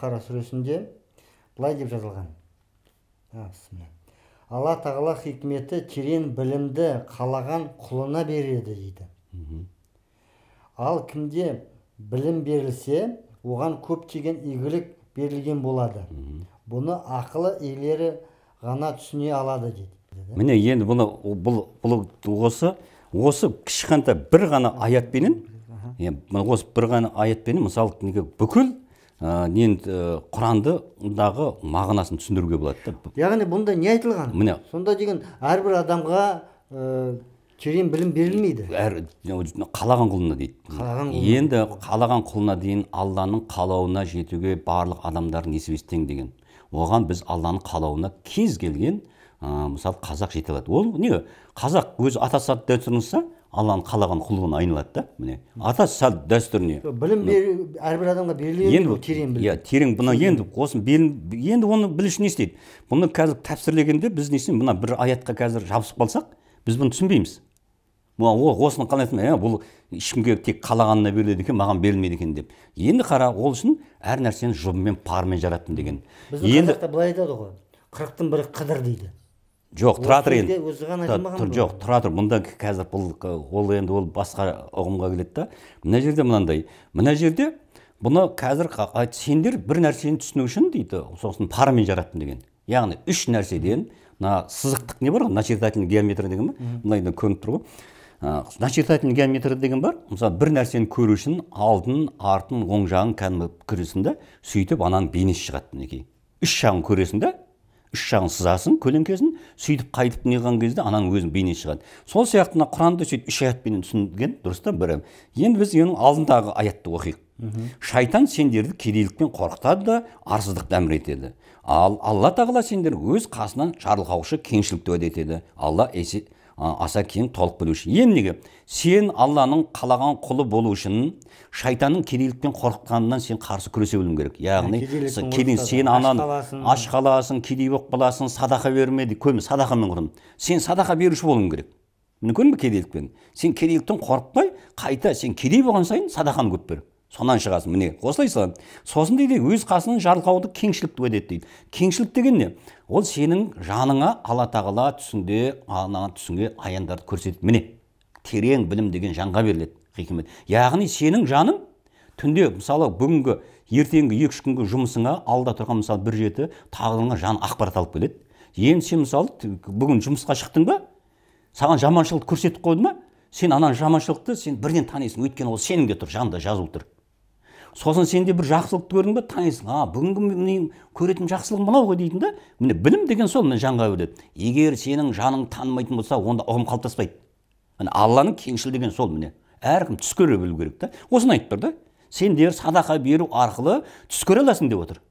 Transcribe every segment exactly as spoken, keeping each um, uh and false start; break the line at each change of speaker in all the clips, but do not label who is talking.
Бақара сүресінде былай деп жазылған. Алла тағала хикметі терең білімді қалаған құлына береді дейді. Ал кімде білім берілсе, оған көптеген игілік берілген болады. Бұны ақылы иелері ғана түсіне алады дейді.
Міне енді бұны бұл осы осы кішкентай бір ғана аятпенен, осы бір ғана аятпенен мысалы бүкіл Құрандағы мағынасын түсіндіруге болады.
Яғни бұнда не айтылған?
Міне.
Сонда деген әрбір адамға терең білім берілмейді.
Қалаған құлына дейді. Енді қалаған құлына дейін Алланың қалауына жетуге барлық адамдардың несібесі тең деген. Оған біз Алланың қалауына кез келген, мысалы қазақ жете алады. Ол не? Қазақ өз ата салт дәстүрінсі Алланың қалаған құлына айналады да, міне. Ата салт дәстүріне.
Білім әрбір адамға беріледі, терең білім.
Иә, терең бұны енді осын енді оны біліш не істейді? Бұны қазір тәпсірлегенде біз не істейміз? Бұна бір аятқа қазір жабысып қалсақ, біз бұны түсінбейміз. Осыны қалай айтсам, бұл ешкімге тек қалағанына беріледі екен, маған берілмейді екен деп. Енді қара, ол үшін әр нәрсені жұбымен, пармен жараттым деген.
Біздің қазақта былай айтады ғой, қырықтың бірі қыдыр дейді.
Жоқ, тұра тұр енді. Жоқ, тұра тұр. Мұнда қазір ол енді ол басқа ұғымға келеді да. Мына жерде мынандай. Мына жерде бұны қазір сендер бір нәрсені түсіну үшін дейді, сосын парамен жараттым деген. Яғни үш нәрседен, мына сызықтық не бар ғой, начертательный геометрия деген ба? Мынайда көрініп тұр ғой. Начертательный геометрия деген бар. Мысалы бір нәрсені көру үшін алдын, артын, оң жағын кәдімгі көресің да, сөйтіп ананың бейнесі шығады мінекей. Үш жағын көресің да, үш жағын сызасын, көлеңкесін, сөйтіп қайтып неған кезде ананың өзінің бейнесі шығады. Сол сияқты мына Құранды сөйтіп үш аятпен түсінген, дұрыс та бірі. Енді біз оның алдындағы аятты оқиық. Шайтан сендерді кедейлікпен қорқытады да, арсыздықты әмір етеді. Ал Алла тағала сендер өз қасынан жарылқаушы кеңшілікті уәде етеді. Алла аса кең толық білуші. Енді неге? Сен Алланың қалаған құлы болу үшін шайтанның кедейлікпен қорқытқанынан сен қарсы күресе білуің керек. Яғни сен ананы аш қаласың, кедей болып қаласың, садақа бермеді, көбіне садақамен құрдым. Сен садақа беруші болуың керек. Міне көрдің бе кедейлікпен? Сен кедейліктен қорықпай, қайта сен кедей болған сайын садақаны көп бер. Сонан шығасың, міне, осылайса. Сосын дейді, өз қасының жарылқауды кеңшілікті уәде етті дейді. Кеңшілік деген не? Ол сенің жаныңа Алла тағала түсінде, ана түсіңе аяндарды көрсетеді. Міне, терең білім деген жанға беріледі, хикмет. Яғни сенің жаның түнде, мысалы, бүгінгі ертеңгі екі-үш күнгі жұмысыңа алда тұрған мысалы бір жеті тағдырыңа жан ақпарат алып келеді. Енді сен мысалы бүгін жұмысқа шықтың ба? Саған жаманшылықты көрсетіп қойды ма? Сен анан жаманшылықты сен бірден танисың, өйткені ол сеніңде тұр, жанында жазылып тұр. Сосын сенде бір жақсылықты көрдің ба, танисың. А, бүгінгі көретін жақсылығым мынау ғой дейтін да. Міне білім деген сол міне жанға береді. Егер сенің жаның танымайтын болса, онда ұғым қалыптаспайды. Міне Алланың кеңшіл деген сол міне. Әркім түс көре білу керек та. Осыны айтып тұр да. Сендер садақа беру арқылы түс көре аласың деп отыр.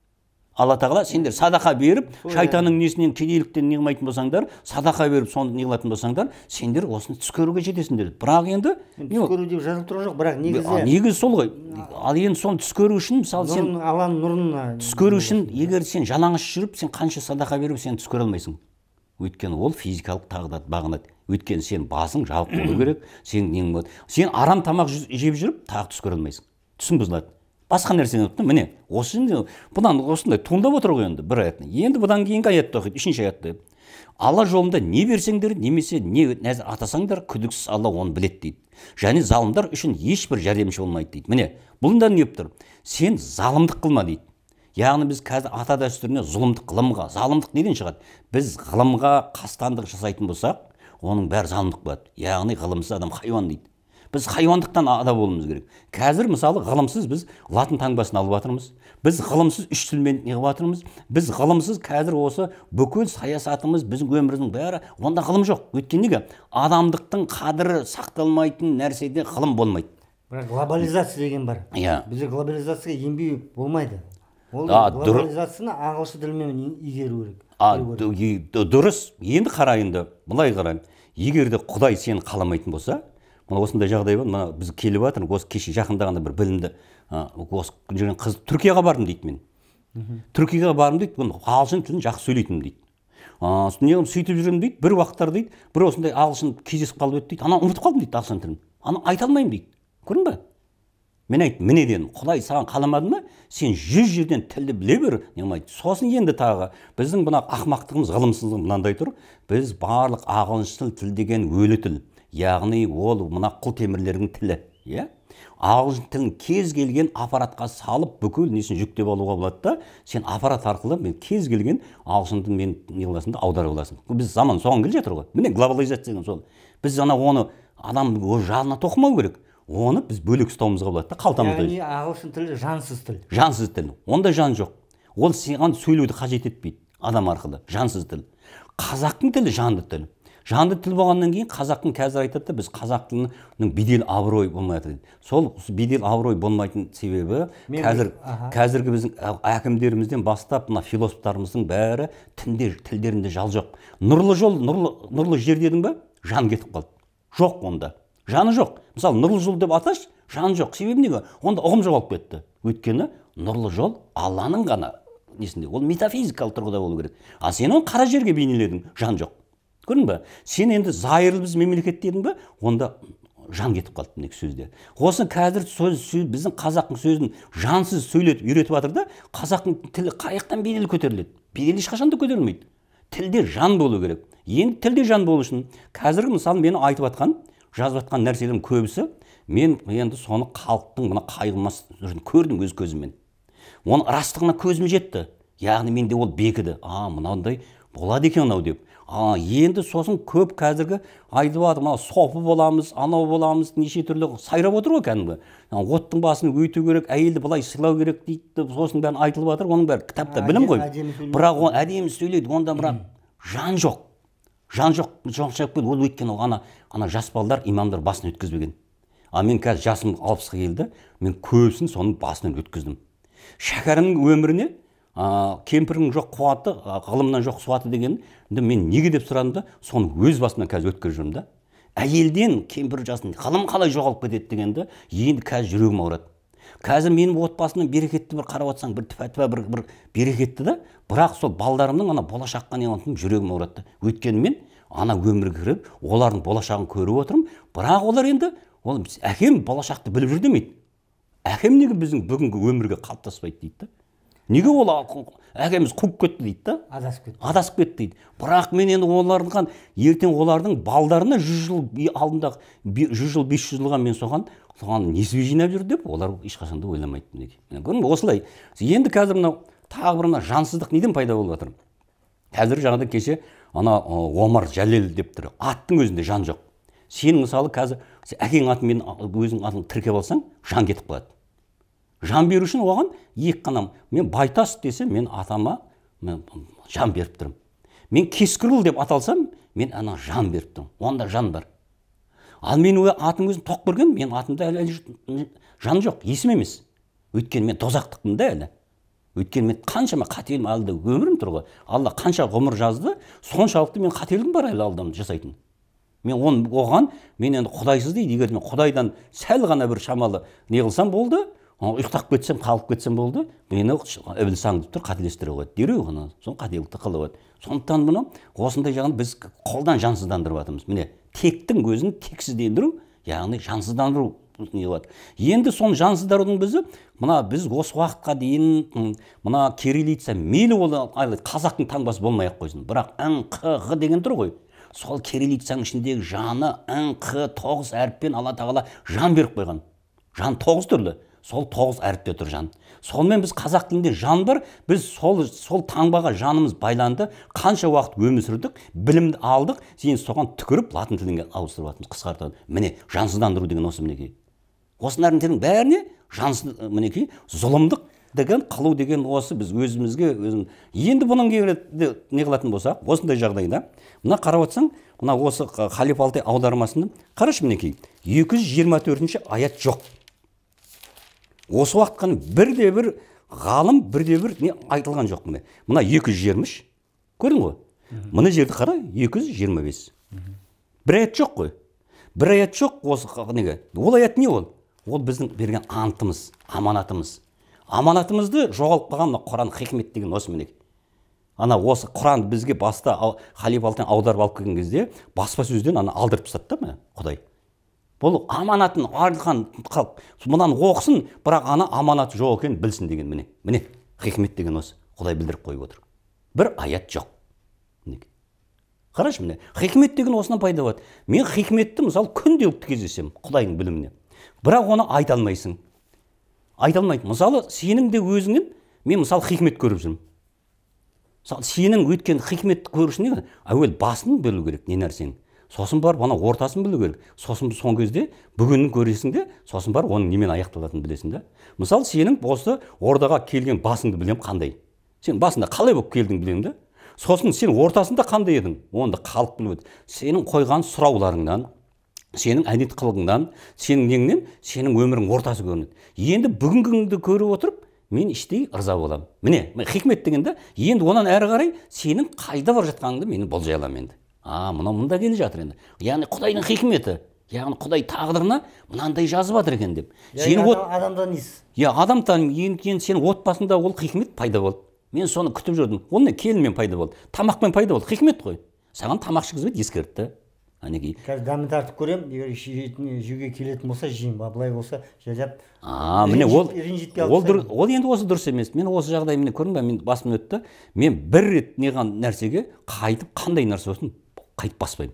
Алла тағала сендер садақа беріп, шайтанның несінен кедейліктен не қылмайтын болсаңдар, садақа беріп, соны не қылатын болсаңдар, сендер осыны түс көруге жетесіңдер. Бірақ енді
түс көру деп жазылып тұрған жоқ, бірақ негізі
негізі сол ғой. Ал енді соны түс көру үшін, мысалы сен
Алланың нұрына
түс көру үшін, егер сен жалаңаш жүріп, сен қанша садақа беріп, сен түс көре алмайсың. Өйткені ол физикалық тағдат бағынады. Өйткені сен басың жабық болу керек, сен нең болады. Сен арам тамақ жеп жүріп, тағы түс көре алмайсың. Түсің бұзылады. Басқа нәрсені өтті, міне, осы бұдан осындай туындап отыр ғой енді бір аятны. Енді бұдан кейінгі аятты оқиды, үшінші аятты. Алла жолында не берсеңдер, немесе не нәзір атасаңдар, күдіксіз Алла оны біледі дейді. Және залымдар үшін ешбір жәрдемші болмайды дейді. Міне, бұлында не тұр? Сен залымдық қылма дейді. Яғни біз қазір ата дәстүріне зұлымдық, ғылымға, залымдық неден шығады? Біз ғылымға қастандық жасайтын болсақ, оның бәрі залымдық болады. Яғни ғылымсыз адам хайуан дейді. Біз хайуандықтан ада болуымыз керек. Қазір мысалы ғылымсыз біз латын таңбасын алып жатырмыз. Біз ғылымсыз үш тілмен неғып жатырмыз. Біз ғылымсыз қазір осы бүкіл саясатымыз, біздің өміріміздің бәрі, онда ғылым жоқ. Өйткені неге? Адамдықтың қадірі сақталмайтын нәрседе ғылым болмайды.
Бірақ глобализация деген бар.
Иә.
Бізде глобализацияға енбеу болмайды. Ол глобализацияны ағылшын тілімен игеру керек.
Дұрыс. Енді қара енді, былай қарайын. Егер де Құдай сені қаламайтын болса, осындай жағдай бар, мына біз келіп жатыр, осы кеше жақындағанда бір білімді осы жүрген қыз Түркияға бардым дейді мен. Түркияға бардым дейді, ағылшын тілін жақсы сөйлейтінмін дейді. Неғым сөйтіп жүремін дейді, бір уақыттар дейді, бір осындай ағылшын кездесіп қалып еді дейді, ана ұмытып қалдым дейді ағылшын тілін. Ана айта алмаймын дейді. Көрдің бе? Мен айттым, міне дедім, Құдай саған қаламады ма, сен жүз жерден тілді біле бер, немайды. Сосын енді тағы біздің мына ақмақтығымыз, ғылымсыздығымыз мынандай тұр. Біз барлық ағылшын тіл деген өлі тіл. Яғни ол мына құл темірлердің тілі, иә? Ағылшын тілін кез келген аппаратқа салып, бүкіл несін жүктеп алуға болады да, сен аппарат арқылы мен кез келген ағылшын тілін мен неғыласың да аудара аласың. Біз заман соған келе жатыр ғой. Міне глобализация деген сол. Біз ана оны адам өз жағына тоқымау керек. Оны біз бөлек ұстауымызға болады да, қалтамызда.
Яғни ағылшын тілі жансыз тіл.
Жансыз тіл. Онда жан жоқ. Ол саған сөйлеуді қажет етпейді адам арқылы. Жансыз тіл. Қазақтың тілі жанды тіл. Жанды тіл болғаннан кейін қазақтың қазір айтады да, біз қазақ тілінің бедел абырой болмайды дейді. Сол бедел абырой болмайтын себебі қазір қазіргі біздің әкімдерімізден бастап мына философтарымыздың бәрі тілдер тілдерінде жал жоқ. Нұрлы жол, нұрлы нұрлы жер дедің бе? Жан кетіп қалды. Жоқ онда. Жаны жоқ. Мысалы, нұрлы жол деп аташ, жан жоқ. Себебі неге? Онда ұғым жоғалып кетті. Өйткені нұрлы жол Алланың ғана несінде. Ол метафизикалық тұрғыда болу керек. А сен оны қара жерге бейнеледің, жан жоқ. Көрдің бе? Сен енді зайырлы біз мемлекет дедің бе? Онда жан кетіп қалды міне сөзде. Осы қазір сөз, сөз біздің қазақтың сөзін жансыз сөйлетіп үйретіп жатыр да, қазақтың тілі қаяқтан бедел көтеріледі? Бедел ешқашан да көтерілмейді. Тілде жан болу керек. Енді тілде жан болу үшін қазіргі мысалы мені айтып жатқан, жазып жатқан нәрселердің көбісі мен енді соны халықтың мына қайғымас көрдім өз көзіммен. Оның растығына көзім жетті. Яғни менде ол бекіді. А, мынандай болады екен ау деп. А, енді сосын көп қазіргі айтып жатыр, мына сопы боламыз, анау боламыз, неше түрлі сайрап отыр ғой кәдімгі. Оттың басын өйту керек, әйелді былай сыйлау керек дейді. Сосын бәрін айтылып жатыр, оның бәрі кітапта білім ғой. Бірақ ол әдемі сөйлейді, онда бірақ жан жоқ. Жан жоқ, жоқ жоқ ол өйткені ана ана жас балдар имамдар басын өткізбеген. А мен қазір жасым алпысқа келді, мен көбісін соның басынан өткіздім. Шәкәрімнің өміріне кемпірдің жоқ қуаты, ғылымнан жоқ суаты деген мен неге деп сұрадым да, соны өз басымнан қазір өткізіп жүрмін да. Әйелден кемпір жасын ғылым қалай жоғалып кетеді дегенді енді қазір жүрегім ауырады. Қазір менің отбасымнан берекетті бір қарап отырсаң, бір тіпә бір бір берекетті да, бірақ сол балдарымның ана болашаққа неғылатын жүрегім ауырады. Өйткені мен ана өмірге кіріп, олардың болашағын көріп отырмын, бірақ олар енді ол әкем болашақты біліп жүр демейді. Әкем неге біздің бүгінгі өмірге қалыптаспайды дейді да. Неге ол әкеміз қуып кетті дейді да?
Адасып кетті.
Адасып кетті дейді. Бірақ мен енді олардың ертең олардың балдарына жүз жыл алдында жүз жыл бес жүз жылға мен соған соған несібе жинап жүр деп олар ешқашан да ойламайды неге. Көрдің бе осылай. Енді қазір мынау тағы бір мына жансыздық неден пайда болып жатыр? Қазір жаңада кеше ана Омар Жәлел деп тұр. Аттың өзінде жан жоқ. Сен мысалы қазір әкең атын мен өзің атын тіркеп алсаң, жан кетіп қалады. Жан беру үшін оған екі қана, мен Байтас десе, мен атама мен жан беріп тұрмын. Мен Кескірұл деп аталсам, мен ана жан беріп тұрмын. Онда жан бар. Ал мен атың өзін тоқ көрген, мен атымда әлі жан жоқ, есім емес. Өйткені мен тозақтықпын да әлі. Өйткені мен қаншама қателім алды өмірім тұр ғой. Алла қанша ғұмыр жазды, соншалықты мен қателігім бар әлі алдым жасайтын. Мен он, оған мен енді құдайсыз дейді, егер мен құдайдан сәл ғана бір шамалы не қылсам болды, ұйықтап кетсем, қалып кетсем болды, мені ібіліс аңдып тұр, қателестіре қояды. Дереу ғана соны қателікті қылып қояды. Сондықтан бұны осындай жағын біз қолдан жансыздандырып жатырмыз. Міне тектің өзін тексіздендіру, яғни жансыздандыру не болады. Енді соны жансыздарудың бізді мына біз осы уақытқа дейін мына кириллица мейлі ол қазақтың таңбасы болмай ақ қойсын. Бірақ ң, қ, ғ деген тұр ғой. Сол кириллицаның ішіндегі жаны ң, қ, тоғыз әріппен Алла тағала жан беріп қойған. Жан тоғыз түрлі. Сол тоғыз әріпте тұр жан. Сонымен біз қазақ тілінде жан бар, біз сол сол таңбаға жанымыз байланды, қанша уақыт өмір сүрдік, білімді алдық, кейін соған түкіріп латын тіліне ауыстырып жатырмыз, қысқартып. Міне жансыздандыру деген осы мінекей. Осы нәрселердің бәріне жансыз мінекей зұлымдық деген қылу деген осы біз өзімізге өзім. Енді бұның не қылатын болсақ, осындай жағдайда, мына қарап отырсаң, мына осы Халиф Алтай аудармасында қарашы мінекей, екі жүз жиырма төртінші аят жоқ. Осы уақытқан бірде бір ғалым, бірде бір не айтылған жоқ міне. Мына екі жүз жиырма үш. Көрдің ғой? Мына жерді қара, екі жүз жиырма бес. Бір аят жоқ қой. Бір аят жоқ осы неге. Ол аят не ол? Ол біздің берген антымыз, аманатымыз. Аманатымызды жоғалып қалған Құран хикмет деген осы мінекей. Ана осы Құран бізге баста Халиф Алтай аударып алып келген кезде баспасөзден ана алдырып тастады да Құдай. бұл аманатын арылған халық мынаны оқысын, бірақ ана аманаты жоқ екенін білсін деген. Міне, міне хикмет деген осы. Құдай білдіріп қойып отыр. Бір аят жоқ. Қарашы, міне хикмет деген осынан пайда болады. Мен хикметті мысалы күнделікті кездесем Құдайдың біліміне, бірақ оны айта алмайсың. Айта алмайды. Мысалы сенің де өзіңнен мен мысалы хикмет көріп жүрмін. Мысалы сенің өткен хикметті көрішіне әуел басын білу керек, не нәрсең. Сосын бар, ана ортасын білу керек. Сосын соң кезде бүгінін көресің де, сосын бар, оның немен аяқталатынын білесің да. Мысалы сенің осы ордаға келген басыңды білем қандай. Сен басында қалай болып келдің білем да. Сосын сен ортасында қандай едің, оны да халық біледі. Сенің қойған сұрауларыңнан, сенің әдет қылығыңнан, сенің неңнен, сенің өмірің ортасы көрінеді. Енді бүгінгіңді көріп отырып, мен іштей ырза боламын. Міне, хикмет дегенде, енді онан әрі қарай сенің қайда бар жатқаныңды мен болжай аламын енді. А, мынау мында келе жатыр енді. Яғни Құдайдың хикметі, яғни Құдай тағдырына мынандай жазып жатыр екен деп.
Сен адамдан ес.
Я, адамдан енді сен отбасында ол хикмет пайда болды. Мен соны күтіп жүрдім. Ол не келінмен пайда болды, тамақпен пайда болды. Хикмет қой. Саған тамақ ішкізбейді, ескертті. Әнекей.
Қазір дәмін тартып көрем, егер жеуге келетін болса жеймін, былай болса жайлап.
А, міне ол ол енді осы дұрыс емес. Мен осы жағдай міне көрдің бе, мен басым өтті. Мен бір рет неған нәрсеге қайтып қандай нәрсе болсын, қайтып баспаймын.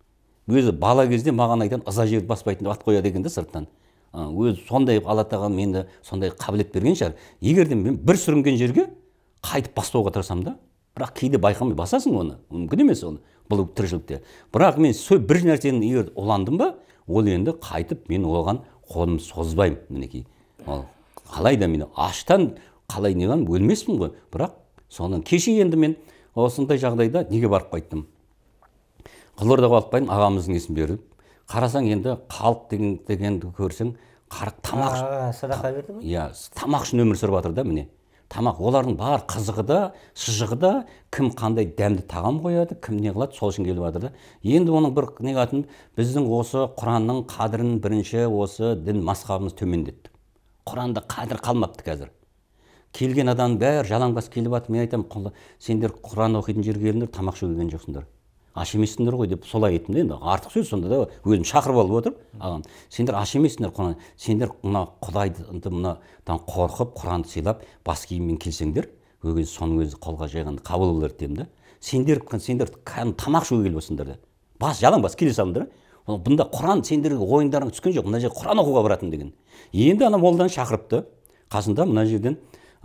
Өзі бала кезде маған айтқан ыза жерді баспайтын деп ат қояды екен де сырттан. Өзі сондай Алла тағала менде сондай қабілет берген шығар. Егер де мен бір сүрінген жерге қайтып баспауға тырысам да, бірақ кейде байқамай басасың оны, мүмкін емес оны, бұл тіршілікте. Бірақ мен бір нәрсені егер ұландым ба, ол енді қайтып мен оған қолымды созбаймын. Мінекей. Ал қалайда мен аштан қалай неған өлмеспін ғой, бірақ соның кеше енді мен осындай жағдайда неге барып қайттым. Қызылордаға алып қайдым, ағамыздың есін беріп, қарасаң енді халық деген дегенді көрсең, қарық тамақ,
садақа берді ме?
Иә, тамақ үшін өмір сүріп жатыр да міне. Тамақ, олардың бар қызығы да, шыжығы да, кім қандай дәмді тағам қояды, кім не қылады, сол үшін келіп жатыр да. Енді оның бір не қатын, біздің осы Құранның қадірін бірінші осы дін мазхабымыз төмендетті. Құранда қадір қалмапты қазір. Келген адам бәрі жалаңбас келіп жатыр, мен айтамын, сендер Құран оқитын жерге келіңдер, тамақ жеуге келген жоқсыңдар. Аш емессіңдер ғой деп солай айттым да, енді артық сөз сонда да өзім шақырып алып отырып, ағам, сендер аш емессіңдер, Құран, сендер мына Құдайды мынадан қорқып, Құранды сыйлап, бас киіммен келсеңдер, өгіз соның өзі қолға жайғанды қабыл болар дедім да. Сендер сендер тамақ жеуге келіп отырсыңдар да. Бас жалаң бас келе салыңдар. Бұнда Құран сендерге ойындарың түскен жоқ, мына жерге Құран оқуға баратын деген. Енді ана молдан шақырыпты. Қасында мына жерден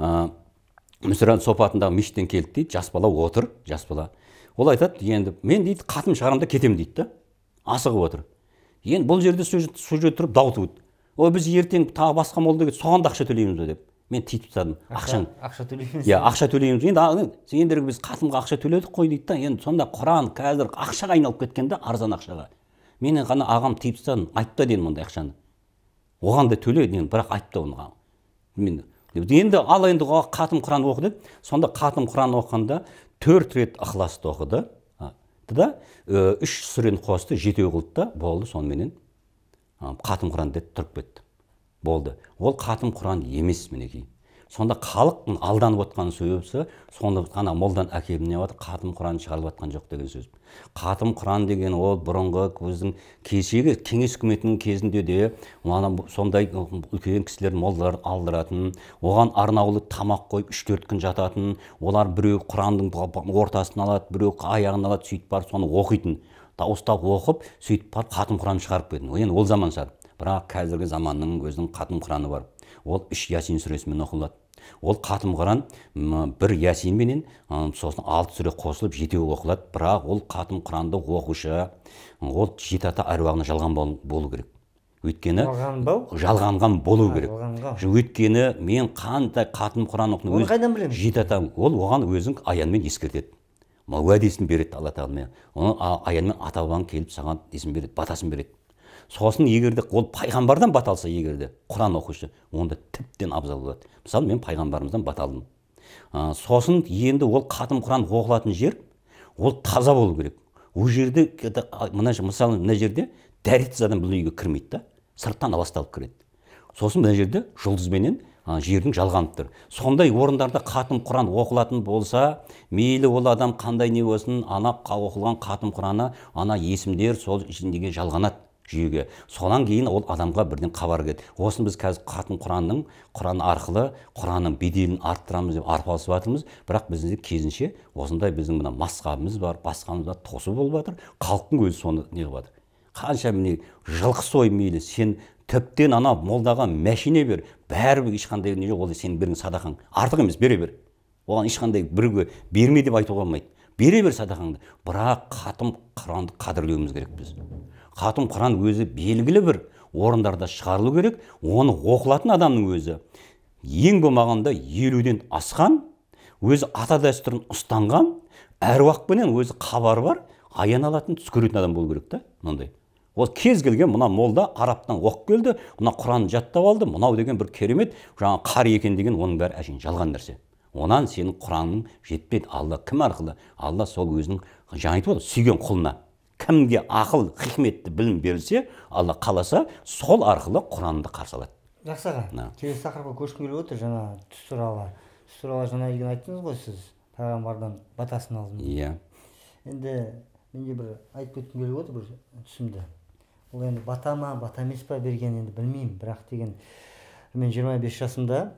Мүсіран Сопатындағы мешіттен келді дейді, жас бала отыр, жас бала. Ол айтады, енді мен дейді қатым шығарамда кетем дейді да. Асығып отыр. Енді бұл жерде сюжет тұрып дауытып өтті. Ой, біз ертең тағы басқа молдаға соған да ақша төлейміз деп. Мен тиіп тастадым. Ақшаң.
Ақша төлейміз.
Иә, ақша төлейміз. Енді сендерге біз қатымға ақша төледік қой дейді да. Енді сонда Құран қазір ақшаға айналып кеткен да, арзан ақшаға. Мен ғана ағам тиіп тастадым, айтта дедім ондай ақшаны. Оған да төле, бірақ айтта оны. Мен енді ал енді қатым Құран оқыды. Сонда қатым Құран оқығанда төрт рет ықыласты оқыды. Да, үш сүрені қосты, жетеу қылды да, болды, сонымен қатым Құран деді, тұрып кетті. Болды. Ол қатым Құран емес мінекей. Сонда халық алданып отқан сөзі, сонда ғана молдан әкеліп не отыр, қатым Құран шығарылып жатқан жоқ деген сөз. Қатым Құран деген ол бұрынғы көздің кешегі кеңес үкіметінің кезінде де сондай үлкен кісілер молдалар алдыратын, оған арнаулы тамақ қойып үш төрт күн жататын, олар біреу Құрандың ортасын алады, біреу аяғын алады, сөйтіп барып соны оқитын. Дауыстап оқып, сөйтіп барып қатым Құран шығарып берді. Енді ол заман шығар. Бірақ қазіргі заманның өзінің қатым Құраны бар. Ол үш Ясин сүресімен оқылады. Ол қатым Құран бір Ясинменен сосын алты сүре қосылып жетеу оқылады. Бірақ ол қатым Құранды оқушы, ол жеті ата әруағына жалған болу керек. Өйткені жалғанған болу керек. Өйткені мен қандай қатым Құран оқыны
оны қайдан білемін?
Жеті ата ол оған өзің аянмен ескертеді. Уәдесін береді Алла тағала. Оны аянмен ата-бабаң келіп саған есін береді, батасын береді. Сосын егерде ол пайғамбардан бат алса, егерде Құран оқушы, онда тіптен абзал болады. Мысалы, мен пайғамбарымыздан бат алдым. Сосын енді ол қатым Құран оқылатын жер, ол таза болу керек. Ол жерде, мысалы, мына жерде дәретсіз адам бұл үйге кірмейді да, сырттан аласталып кіреді. Сосын мына жерде жұлдызбенен жердің жалғанып тұр. Сондай орындарда қатым Құран оқылатын болса, мейлі ол адам қандай не болсын, ана оқылған қатым Құраны, ана есімдер сол ішіндегі жалғанады. жүйеге. Содан кейін ол адамға бірден хабар келеді. Осыны біз қазір қатын Құранның, Құран арқылы Құранның беделін арттырамыз деп арпалысып жатырмыз. Бірақ бізде кезінше осындай біздің мына масқабымыз бар, басқамыз бар, тосу болып жатыр. Халықтың өзі соны не қылып жатыр. Қанша міне жылқы сой мейлі, сен тіптен ана молдаға мәшине бер, бәрібір ешқандай не жоқ, ол сенің берген садақаң артық емес, бере бер. Оған ешқандай бірге берме деп айтуға болмайды. Бере бер садақаңды. Бірақ хатым Құранды қадірлеуіміз керек біз. Хатым Құран өзі белгілі бір орындарда шығарылу керек. Оны оқылатын адамның өзі ең болмағанда елуден асқан, өзі ата дәстүрін ұстанған, әруақпенен өзі хабары бар, аян алатын, түс көретін адам болу керек та, мынандай. Ол кез келген мына молда араптан оқып келді, мына Құранды жаттап алды, мынау деген бір керемет, жаңа қари екен деген оның бәрі әшейін жалған нәрсе. Онан сенің Құраның жетпейді. Алла кім арқылы? Алла сол өзінің жаңа айтып отыр, сүйген құлына. Кімге ақыл, хикметті білім берілсе, Алла қаласа, сол арқылы Құранды қарсы алады.
Жақсы аға, келесі тақырыпқа көшкім келіп отыр, жаңа түс туралы. Түс туралы жаңа деген айттыңыз ғой сіз, пайғамбардан батасын алдыңыз.
Иә.
Енді менде бір айтып кеткім келіп отыр бір түсімді. Ол енді бата ма, бата емес па берген енді білмеймін, бірақ деген мен жиырма бес жасымда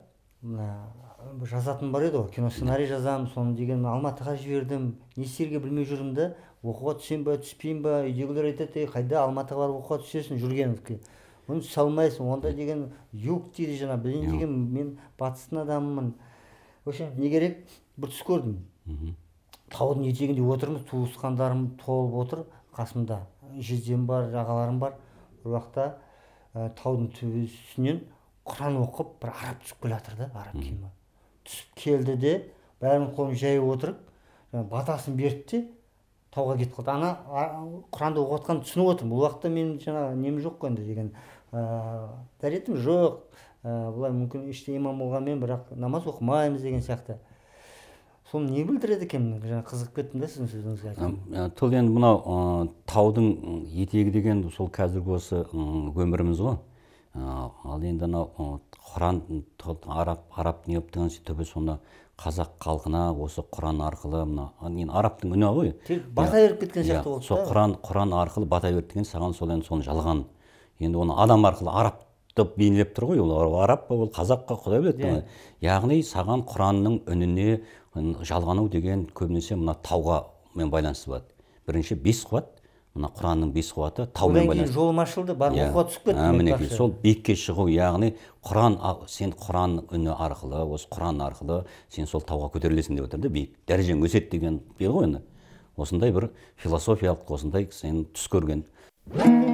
жазатын бар еді ғой, кино сценарий жазамын, соны деген Алматыға жібердім. Не істерге білмей жүрдім да, оқуға түсем ба, түспеймін ба, үйдегілер айтады, қайда Алматыға барып оқуға түсесің Жүргеновке. Оны түсе алмайсың, онда деген юг дейді жаңа, білейін деген мен батыстың адамымын. Вообще не керек? Бір түс көрдім. Таудың етегінде отырмыз, туысқандарым толып отыр қасымда. Жездем бар, ағаларым бар. Бір уақытта таудың төбесінен Құран оқып, бір араб түсіп келе жатыр да, араб киімі. Түсіп келді де, бәрінің қолын жайып отырып, батасын берді де, тауға кетіп қалды. Ана Құранды оқып отқанды түсініп отырмын. Бұл уақытта мен жаңа нем жоқ қой енді деген, дәретім жоқ. Бұлай мүмкін іште имам болғанмен, бірақ намаз оқымаймыз деген сияқты. Соны не білдіреді екен? Жаңа қызығып кеттім да сіздің сөзіңізге айтамын.
Сол енді мынау таудың етегі деген сол қазіргі осы өміріміз ғой. Ал енді анау Құран араб не өптіған түбі сонда қазақ халқына осы Құран арқылы мына арабтың үні ғой.
Бата беріп кеткен сияқты болды.
Сол Құран Құран арқылы бата беріп деген саған сол енді соны жалған. Енді оны адам арқылы арабты бейнелеп тұр ғой, ол араб па, ол қазақ па, құдай біледі. Яғни саған Құранның үніне жалғану деген көбінесе мына тауға мен байланысты болады. Бірінші бес қуат, мына Құранның бес қуаты таумен байланысты.
Одан кейін жолым ашылды, бар оқуға түсіп кеттім.
Мінекей, сол биікке шығу, яғни Құран, сен Құран үні арқылы, осы Құран арқылы сен сол тауға көтерілесің деп отыр да, биік. Дәрежең өседі деген бел ғой енді. Осындай бір философиялық, осындай сен түс көрген.